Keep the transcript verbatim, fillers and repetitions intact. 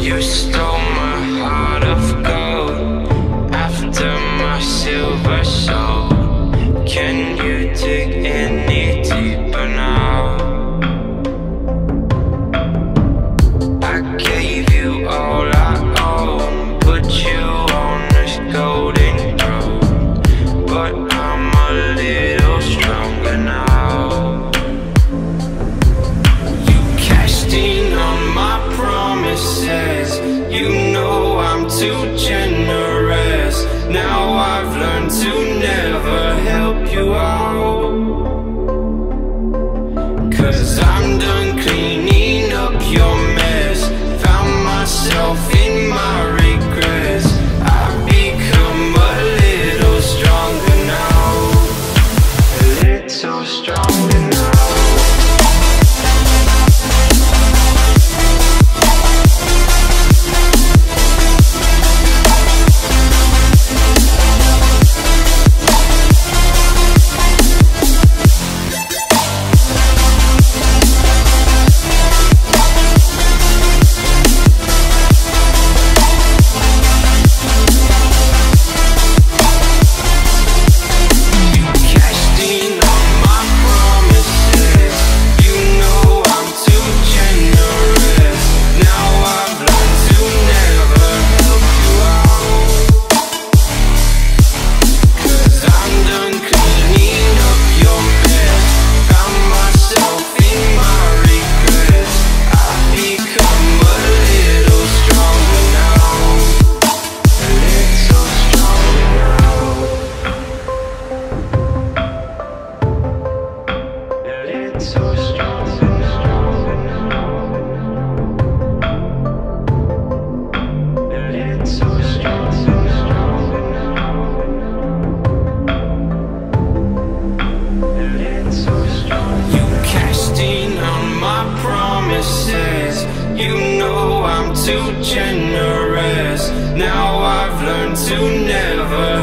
You stole my heart of gold after my silver soul. Can you dig any deeper now? I gave you all I own, put you on this golden throne, but I'm a little stronger now. You cashed in on my promises, you know I'm too generous. Now I've learned to never help you out, 'cause I'm done cleaning up your mess. Found myself in my regrets. I've become a little stronger now, a little stronger now. You know I'm too generous. Now I've learned to never